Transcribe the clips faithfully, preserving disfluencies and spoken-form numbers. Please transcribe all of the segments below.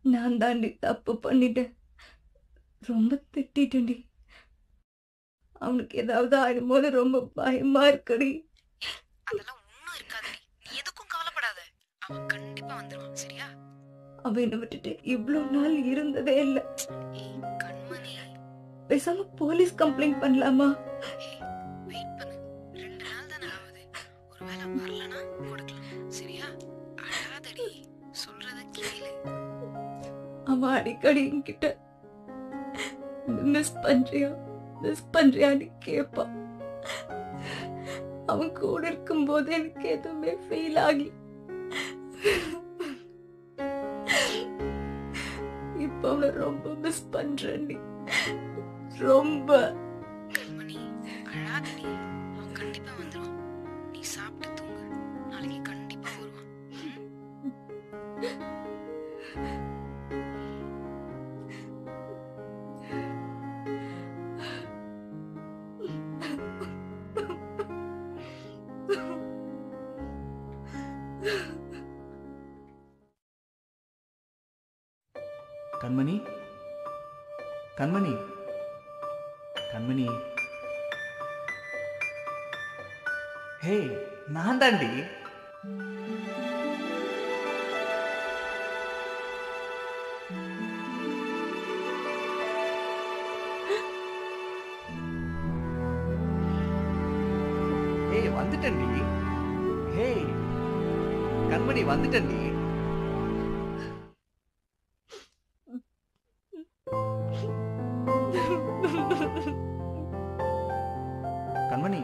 நான் தாண்டி தப்பு பண்ணிட்டேன். ரொம்ப திட்டிட்டேன்டி. அவனுக்கு ஏதாவது ஆயிடும்போது ரொம்ப பயமா இருக்குடி. அதெல்லாம் ஒண்ணும் இருக்காதடி, நீ எதுக்கும் கவலைப்படாத. அவன் கண்டிப்பா வந்துருவான், சரியா? அவன் என்னை விட்டுட்டு இவ்வளவு நாள் இருந்ததே இல்ல. ஏய் கண்மணி, பேசாம போலீஸ் கம்ப்ளைண்ட் பண்ணலாமா? ஏய் வெயிட் பண்ணு, ரெண்டு நாள் தானே ஆகுது. ஒருவேளை வரலனா கொடுக்கலாம், சரியா? அழாதடி, சொல்றத கேளு. அவன் அடிக்கடி என்கிட்ட மிஸ் பண்றியா மிஸ் பண்றியான்னு கேட்பான். அவன் கூட இருக்கும் போது எனக்கு எதுவுமே ஃபீல் ஆகி இப்ப அவனை ரொம்ப மிஸ் பண்றேன்டி. ரொம்ப. கண்மணி அழாதடி, அவன் கண்டிப்பா வந்துருவான். நீ சாப்பிட்டு தூங்கு, நாளைக்கு கண்டிப்பா வருவான். கண்மணி, கண்மணி, கண்மணி. ஹே, நான் தாண்டி. ஹே, வந்துட்டேன்டி. ஹே, கண்மணி வந்துட்டேன்டி. கண்மணி,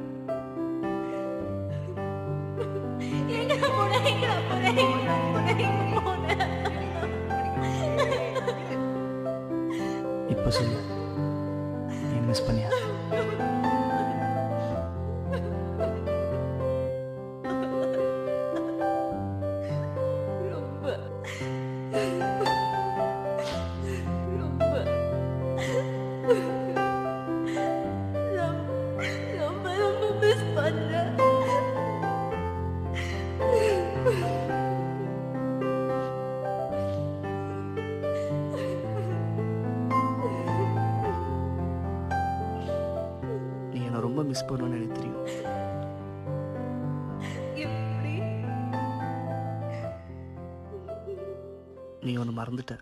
இப்ப சொல்லு, நீ மிஸ் பண்ணியா? ரொம்ப ரொம்ப ரொம்ப ரொம்ப மிஸ் பண்றேன். நீ என்ன ரொம்ப மிஸ் பண்ணுவேன்னு எனக்கு தெரியும். எப்படி? நீ ஒன்று மறந்துட்ட.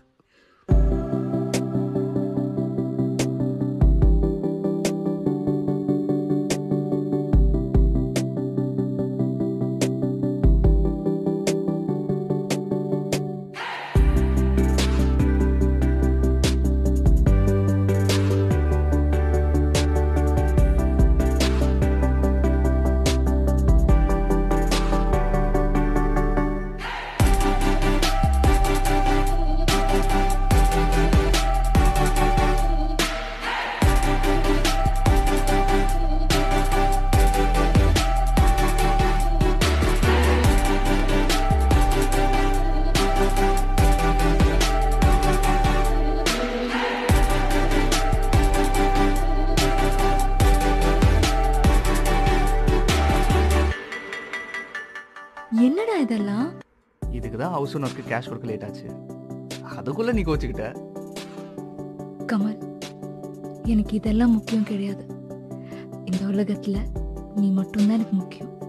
என்னடா இதெல்லாம்? இதுக்கு தான் ஹவுஸ் ஓனருக்கு கேஷ் கொடுக்க லேட் ஆச்சு. அதுக்குள்ள நீ கோச்சுக்கிட்ட. கமல், எனக்கு இதெல்லாம் முக்கியம் கிடையாது. இந்த உலகத்துல நீ மட்டும்தான் எனக்கு முக்கியம்.